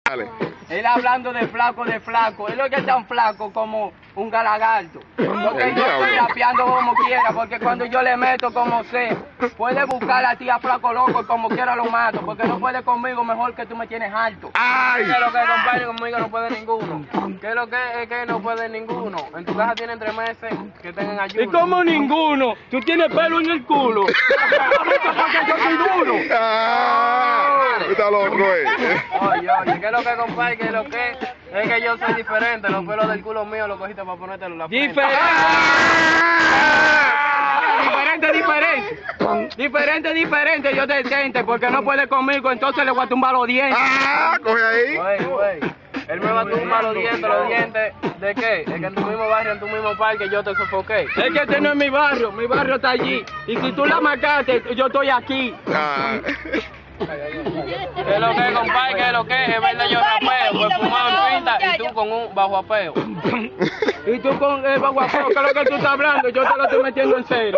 Dale. Él hablando de flaco, él lo que es tan flaco como un galagarto. Porque yo estoy rapeando como quiera, porque cuando yo le meto como sé, puede buscar a ti a flaco loco y como quiera lo mato, porque no puede conmigo mejor que tú me tienes alto. ¡Ay! ¿Qué es lo que, compadre? Conmigo no puede ninguno. ¿Qué es lo que es que no puede ninguno? En tu casa tienen 3 meses que tengan ayuno. ¿Y como ninguno? Tú tienes pelo en el culo. Porque yo soy duro. Está loco, Oye, ¿qué es lo que, compadre? ¿Qué es lo que? Es que yo soy diferente. Los pelos del culo mío los cogiste para ponértelo en la frente. Diferente, yo te siento, porque no puede conmigo, entonces le voy a tumbar los dientes. Coge ahí. Güey. Él me va a tumbar los dientes, ¿de qué? Es que en tu mismo barrio, en tu mismo parque, yo te sofoqué. Es que este no es mi barrio está allí. Y si tú la marcaste, yo estoy aquí. ¿Qué es lo que, compadre? ¿Qué es lo que? Es verdad, yo rapeo, pues fumado en pinta y tú con un bajo apeo. Y tú con el bajo apeo, ¿qué es lo que tú estás hablando? Yo te lo estoy metiendo en serio.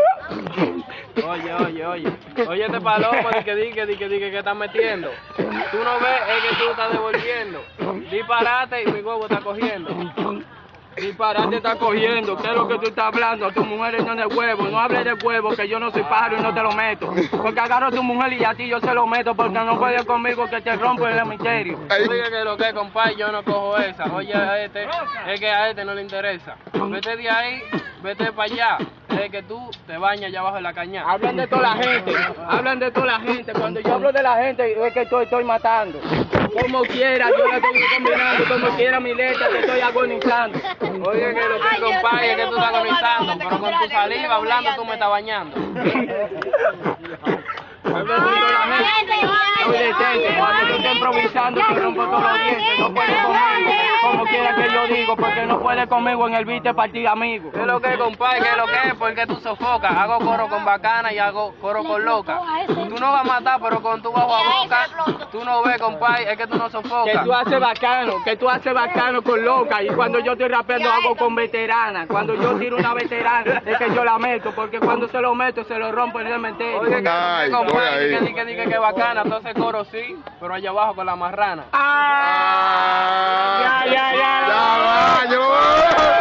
Oye, este palomo de que estás metiendo. Tú no ves, es que tú estás devolviendo. Disparate y mi huevo está cogiendo. Disparate está cogiendo, ¿qué es lo que tú estás hablando? A tu mujer no es de huevo, no hables de huevo, que yo no soy pájaro y no te lo meto. Porque agarro a tu mujer y a ti yo se lo meto, porque no puedes conmigo que te rompo el misterio. Oye, que lo que, compadre, yo no cojo esa. Oye, a este, es que a este no le interesa. Vete de ahí, vete para allá. Es que tú te bañas allá abajo de la cañada. Hablan de toda la gente, cuando yo hablo de la gente es que estoy matando. Como quiera, yo la estoy combinando, como quiera mi letra, te estoy agonizando. Oye, que lo que, compadre, es que tú estás agonizando, pero con tu saliva hablando tú me estás bañando. Soy detente, cuando yo estoy improvisando te rompo todos los dientes, no puedes conmigo, como quiera que yo digo, porque no puedes conmigo en el beat de partir amigo. ¿Qué es lo que, compadre? ¿Qué es lo que es? Porque tú sofocas, hago coro con bacana y hago coro con loca. Tú no vas a matar, pero con tu bajo a boca, tú no ves, compadre, es que tú no sofocas. Que tú haces bacano con loca, y cuando yo estoy rapeando hago con veterana. Cuando yo tiro una veterana es que yo la meto, porque cuando se lo meto se lo rompo en el cementerio. Oye, compadre, que bacana, entonces coro sí, pero allá abajo con la marrana. Ya va, yo.